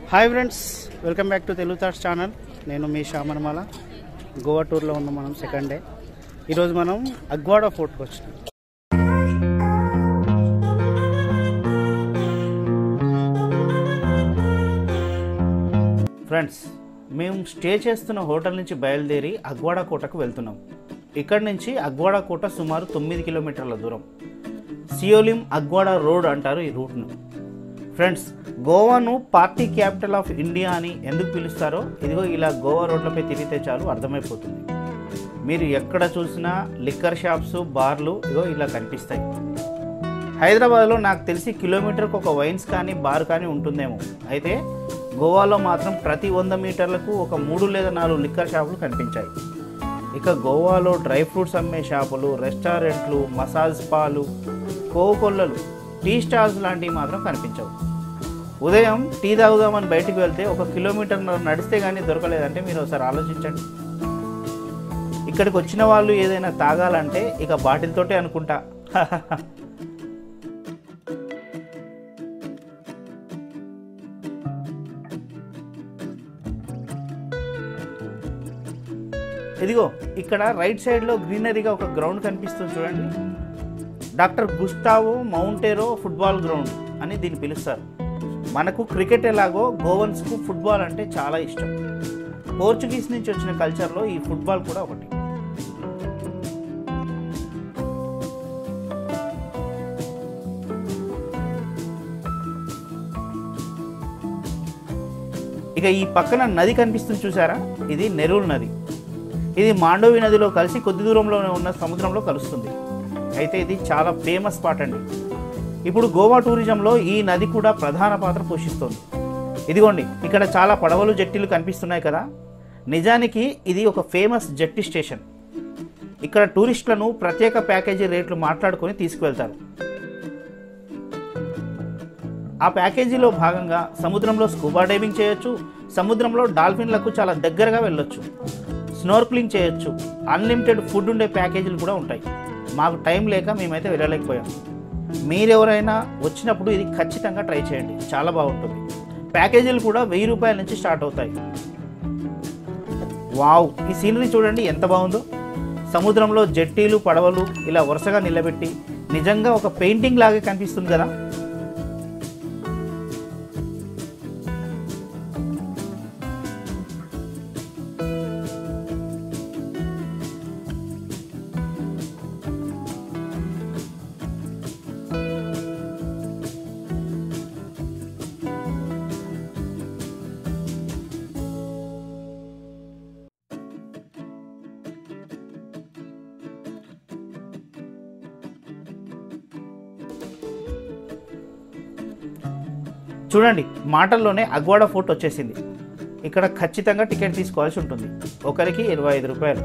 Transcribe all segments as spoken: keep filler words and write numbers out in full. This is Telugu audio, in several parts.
Hi friends, welcome back to Telugu thoughts channel. నేను మీ శ్యామనమాల. గోవా టూర్లో ఉన్నాం మనం, సెకండ్ డే. ఈరోజు మనం అగ్వాడా ఫోర్ట్కి వచ్చినాం. ఫ్రెండ్స్, మేము స్టే చేస్తున్న హోటల్ నుంచి బయలుదేరి అగ్వాడా కోటకు వెళ్తున్నాం. ఇక్కడ నుంచి అగ్వాడా కోట సుమారు తొమ్మిది కిలోమీటర్ల దూరం. సియోలిం అగ్వాడా రోడ్ అంటారు ఈ రూట్ను. ఫ్రెండ్స్, గోవాను పార్టీ క్యాపిటల్ ఆఫ్ ఇండియా అని ఎందుకు పిలుస్తారో ఇదిగో ఇలా గోవా రోడ్లపై తిరిగితే చాలు అర్థమైపోతుంది. మీరు ఎక్కడ చూసినా లిక్కర్ షాప్స్, బార్లు ఇదిగో ఇలా కనిపిస్తాయి. హైదరాబాద్లో నాకు తెలిసి కిలోమీటర్కి ఒక వైన్స్ కానీ బార్ కానీ ఉంటుందేమో. అయితే గోవాలో మాత్రం ప్రతి వంద మీటర్లకు ఒక మూడు లేదా నాలుగు లిక్కర్ షాపులు కనిపించాయి. ఇక గోవాలో డ్రై ఫ్రూట్స్ అమ్మే షాపులు, రెస్టారెంట్లు, మసాజ్ స్పాలు, కోకొల్లలు, టీ స్టాల్స్ లాంటివి మాత్రం కనిపించవు. ఉదయం టీ తాగుదామని బయటికి వెళ్తే ఒక కిలోమీటర్ నడిస్తే కానీ దొరకలేదంటే మీరు ఒకసారి ఆలోచించండి. ఇక్కడికి వచ్చిన వాళ్ళు ఏదైనా తాగాలంటే ఇక బాటిల్తోటే అనుకుంటా. ఇదిగో ఇక్కడ రైట్ సైడ్లో గ్రీనరీగా ఒక గ్రౌండ్ కనిపిస్తుంది చూడండి. Doctor Gustavo Monteiro football ground అని దీన్ని పిలుస్తారు. మనకు క్రికెట్ ఎలాగో గోవన్స్కు ఫుట్బాల్ అంటే చాలా ఇష్టం. పోర్చుగీస్ నుంచి వచ్చిన కల్చర్లో ఈ ఫుట్బాల్ కూడా ఒకటి. ఇక ఈ పక్కన నది కనిపిస్తుంది చూసారా, ఇది నెరూల్ నది. ఇది మాండోవి నదిలో కలిసి కొద్ది దూరంలోనే ఉన్న సముద్రంలో కలుస్తుంది. అయితే ఇది చాలా ఫేమస్ స్పాట్ అండి. ఇప్పుడు గోవా టూరిజంలో ఈ నది కూడా ప్రధాన పాత్ర పోషిస్తోంది. ఇదిగోండి ఇక్కడ చాలా పడవలు, జట్టీలు కనిపిస్తున్నాయి కదా. నిజానికి ఇది ఒక ఫేమస్ జట్టి స్టేషన్. ఇక్కడ టూరిస్టులను ప్రత్యేక ప్యాకేజీ రేట్లు మాట్లాడుకొని తీసుకువెళ్తారు. ఆ ప్యాకేజీలో భాగంగా సముద్రంలో స్కూబా డైవింగ్ చేయొచ్చు, సముద్రంలో డాల్ఫిన్లకు చాలా దగ్గరగా వెళ్ళొచ్చు, స్నోర్క్లింగ్ చేయొచ్చు, అన్లిమిటెడ్ ఫుడ్ ఉండే ప్యాకేజీలు కూడా ఉంటాయి. మాకు టైం లేక మేమైతే వెళ్ళలేకపోయాం. మీరెవరైనా వచ్చినప్పుడు ఇది ఖచ్చితంగా ట్రై చేయండి, చాలా బాగుంటుంది. ప్యాకేజీలు కూడా వెయ్యి రూపాయల నుంచి స్టార్ట్ అవుతాయి. వావ్, ఈ సీనరీ చూడండి ఎంత బాగుందో. సముద్రంలో జట్టీలు, పడవలు ఇలా వరుసగా నిలబెట్టి నిజంగా ఒక పెయింటింగ్ లాగే కనిపిస్తుంది కదా. చూడండి, మాటల్లోనే అగ్వాడా ఫోర్ట్ వచ్చేసింది. ఇక్కడ ఖచ్చితంగా టికెట్ తీసుకోవాల్సి ఉంటుంది. ఒకరికి ఇరవై ఐదు రూపాయలు.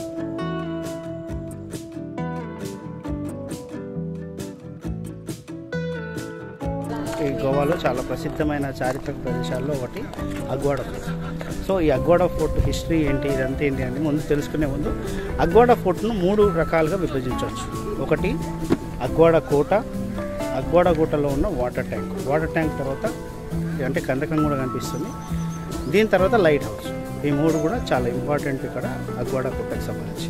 ఈ గోవాలో చాలా ప్రసిద్ధమైన చారిత్రక ప్రదేశాల్లో ఒకటి అగ్వాడా ఫోర్ట్. సో ఈ అగ్వాడా ఫోర్ట్ హిస్టరీ ఏంటి, ఇదంతా ఏంటి అని ముందు తెలుసుకునే ముందు అగ్వాడా ఫోర్ట్ను మూడు రకాలుగా విభజించవచ్చు. ఒకటి అగ్వాడా కోట, అగ్వాడా కోటలో ఉన్న వాటర్ ట్యాంక్, వాటర్ ట్యాంక్ తర్వాత అంటే కందకం కూడా కనిపిస్తుంది. దీని తర్వాత లైట్ హౌస్. ఈ మూడు కూడా చాలా ఇంపార్టెంట్ ఇక్కడ అగ్వాడా కోటకు సంబంధించి.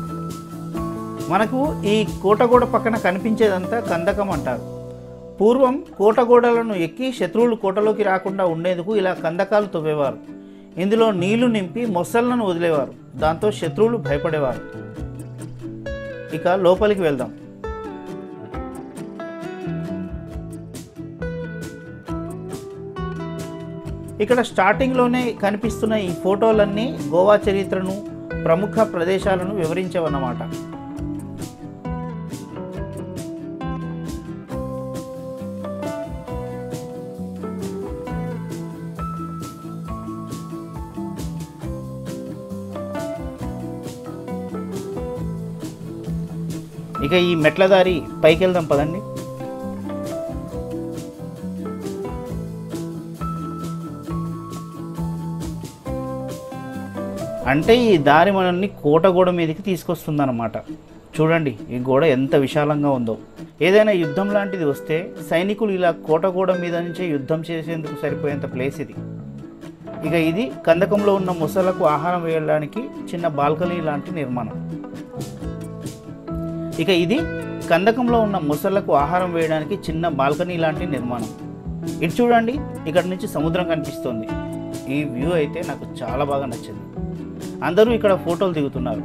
మనకు ఈ కోటగోడ పక్కన కనిపించేదంతా కందకం అంటారు. పూర్వం కోటగోడలను ఎక్కి శత్రువులు కోటలోకి రాకుండా ఉండేందుకు ఇలా కందకాలు తవ్వేవారు. ఇందులో నీళ్లు నింపి మొసళ్లను వదిలేవారు. దాంతో శత్రువులు భయపడేవారు. ఇక లోపలికి వెళ్దాం. ఇక్కడ స్టార్టింగ్లోనే కనిపిస్తున్న ఈ ఫోటోలన్నీ గోవా చరిత్రను, ప్రముఖ ప్రదేశాలను వివరించేవన్నమాట. ఇక ఈ మెట్ల దారి పైకి వెళ్దాం పదండి. అంటే ఈ దారి మనల్ని కోటగోడ మీదకి తీసుకొస్తుందన్నమాట. చూడండి ఈ గోడ ఎంత విశాలంగా ఉందో. ఏదైనా యుద్ధం లాంటిది వస్తే సైనికులు ఇలా కోటగోడ మీద నుంచే యుద్ధం చేసేందుకు సరిపోయేంత ప్లేస్ ఇది. ఇక ఇది కందకంలో ఉన్న మొసళ్లకు ఆహారం వేయడానికి చిన్న బాల్కనీ లాంటి నిర్మాణం. ఇక ఇది కందకంలో ఉన్న మొసళ్లకు ఆహారం వేయడానికి చిన్న బాల్కనీ లాంటి నిర్మాణం. ఇటు చూడండి, ఇక్కడ నుంచి సముద్రం కనిపిస్తుంది. ఈ వ్యూ అయితే నాకు చాలా బాగా నచ్చింది. అందరూ ఇక్కడ ఫోటోలు దిగుతున్నారు.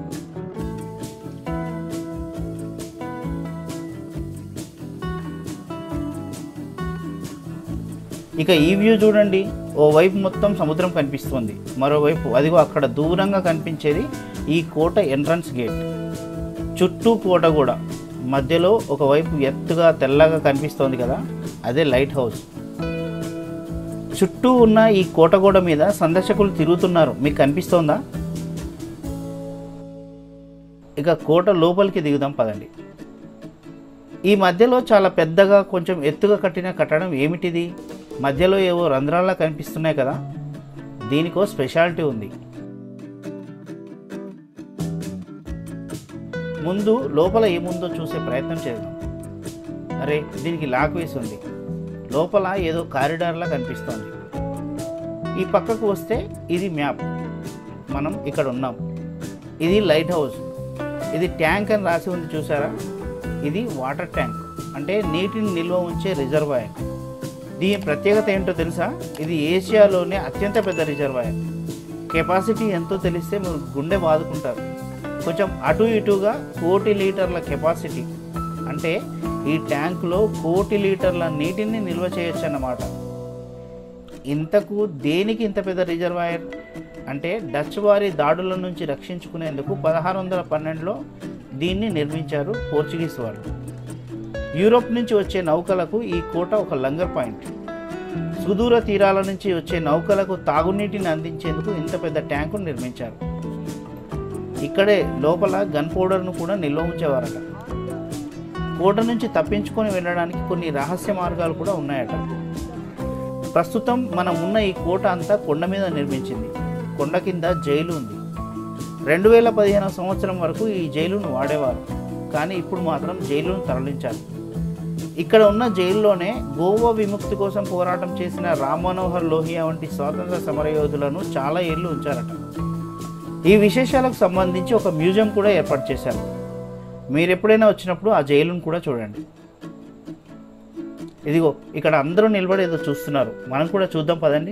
ఇక ఈ వ్యూ చూడండి, ఓ వైపు మొత్తం సముద్రం కనిపిస్తుంది, మరోవైపు అదిగో అక్కడ దూరంగా కనిపించేది ఈ కోట ఎంట్రన్స్ గేట్. చుట్టూ కోట కూడా, మధ్యలో ఒకవైపు ఎత్తుగా తెల్లగా కనిపిస్తోంది కదా, అదే లైట్ హౌస్. చుట్టూ ఉన్న ఈ కోట గోడ మీద సందర్శకులు తిరుగుతున్నారు, మీకు కనిపిస్తోందా? ఇక కోట లోపలికి దిగుదాం పదండి. ఈ మధ్యలో చాలా పెద్దగా కొంచెం ఎత్తుగా కట్టిన కట్టడం ఏమిటిది? మధ్యలో ఏవో రంధ్రాల్లా కనిపిస్తున్నాయి కదా, దీనికో స్పెషాలిటీ ఉంది. ముందు లోపల ఏముందో చూసే ప్రయత్నం చేద్దాం. అరే, దీనికి లాక్ వేసి ఉంది. లోపల ఏదో కారిడార్లా కనిపిస్తోంది. ఈ పక్కకు వస్తే ఇది మ్యాప్, మనం ఇక్కడ ఉన్నాం. ఇది లైట్ హౌస్. ఇది ట్యాంక్ అని రాసి ఉంది చూసారా? ఇది వాటర్ ట్యాంక్, అంటే నీటిని నిల్వ ఉంచే రిజర్వాయర్. దీని ప్రత్యేకత ఏంటో తెలుసా? ఇది ఏషియాలోనే అత్యంత పెద్ద రిజర్వాయర్. కెపాసిటీ ఎంతో తెలిస్తే మీరు గుండె బాదుకుంటారు. కొంచెం అటు ఇటుగా కోటి లీటర్ల కెపాసిటీ, అంటే ఈ ట్యాంకులో కోటి లీటర్ల నీటిని నిల్వ చేయొచ్చు అన్నమాట. ఇంతకు దేనికి ఇంత పెద్ద రిజర్వాయర్ అంటే, డచ్ వారి దాడుల నుంచి రక్షించుకునేందుకు పదహారు వందల పన్నెండులో దీన్ని నిర్మించారు పోర్చుగీస్ వాళ్ళు. యూరోప్ నుంచి వచ్చే నౌకలకు ఈ కోట ఒక లంగర్ పాయింట్. సుదూర తీరాల నుంచి వచ్చే నౌకలకు తాగునీటిని అందించేందుకు ఇంత పెద్ద ట్యాంకును నిర్మించారు. ఇక్కడే లోపల గన్ పౌడర్ను కూడా నిల్వ ఉంచేవారట. కోట నుంచి తప్పించుకొని వెళ్ళడానికి కొన్ని రహస్య మార్గాలు కూడా ఉన్నాయట. ప్రస్తుతం మనం ఉన్న ఈ కోట అంతా కొండ మీద నిర్మించింది. కొండ కింద జైలు ఉంది. రెండు వేల పదిహేను సంవత్సరం వరకు ఈ జైలును వాడేవారు, కానీ ఇప్పుడు మాత్రం జైలును తరలించారు. ఇక్కడ ఉన్న జైల్లోనే గోవా విముక్తి కోసం పోరాటం చేసిన రామ్ మనోహర్ లోహియా వంటి స్వాతంత్ర సమరయోధులను చాలా ఏళ్ళు ఉంచారట. ఈ విశేషాలకు సంబంధించి ఒక మ్యూజియం కూడా ఏర్పాటు చేశారు. మీరు ఎప్పుడైనా వచ్చినప్పుడు ఆ జైలును కూడా చూడండి. ఇదిగో ఇక్కడ అందరూ నిలబడి ఏదో చూస్తున్నారు, మనం కూడా చూద్దాం పదండి.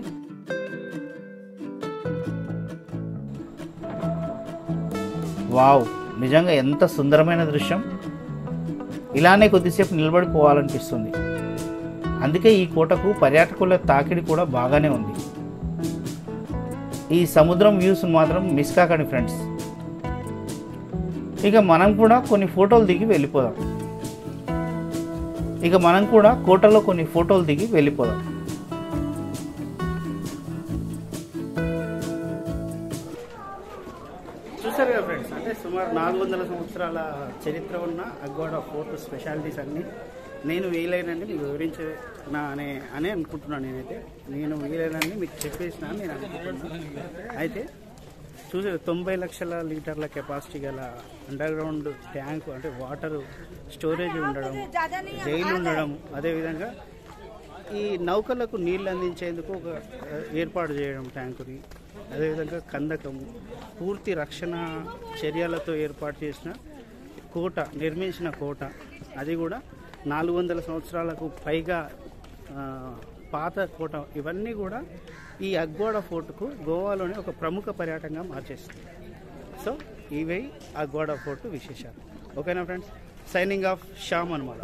వావ్, నిజంగా ఎంత సుందరమైన దృశ్యం. ఇలానే కొద్దిసేపు నిలబడిపోవాలనిపిస్తుంది. అందుకే ఈ కోటకు పర్యాటకుల తాకిడి కూడా బాగానే ఉంది. ఈ సముద్రం వ్యూస్ మాత్రం మిస్ కాకండి ఫ్రెండ్స్. ఇక మనం కూడా కొన్ని ఫోటోలు దిగి వెళ్ళిపోదాం. ఇక మనం కూడా కోటలో కొన్ని ఫోటోలు దిగి వెళ్ళిపోదాం. చూసారు కదా ఫ్రెండ్స్, అంటే సుమారు నాలుగు వందల సంవత్సరాల చరిత్ర ఉన్న అగ్వాడా ఫోర్ట్ స్పెషాలిటీస్ అన్నీ నేను వీలైనండి మీకు వివరించే నా అనే అనే అనుకుంటున్నాను. నేనైతే నేను వీలైనండి మీకు చెప్పేసిన నేను అనుకుంటున్నాను. అయితే చూసే తొంభై లక్షల లీటర్ల కెపాసిటీ గల అండర్ గ్రౌండ్ ట్యాంకు, అంటే వాటర్ స్టోరేజ్ ఉండడం, జైలు ఉండడం, అదేవిధంగా ఈ నౌకలకు నీళ్ళు అందించేందుకు ఒక ఏర్పాటు చేయడం ట్యాంకుని, అదేవిధంగా కందకము, పూర్తి రక్షణ చర్యలతో ఏర్పాటు చేసిన కోట, నిర్మించిన కోట, అది కూడా నాలుగు వందల సంవత్సరాలకు పైగా పాత కోట. ఇవన్నీ కూడా ఈ అగ్వాడా ఫోర్టుకు గోవాలోని ఒక ప్రముఖ పర్యాటకంగా మార్చేస్తుంది. సో ఇవే అగ్వాడా ఫోర్టు విశేషాలు. ఓకేనా ఫ్రెండ్స్, సైనింగ్ ఆఫ్ శ్యామ్ అనమాట.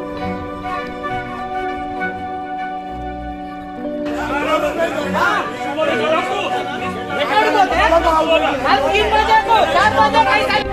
हम तीन बजे को चार बजे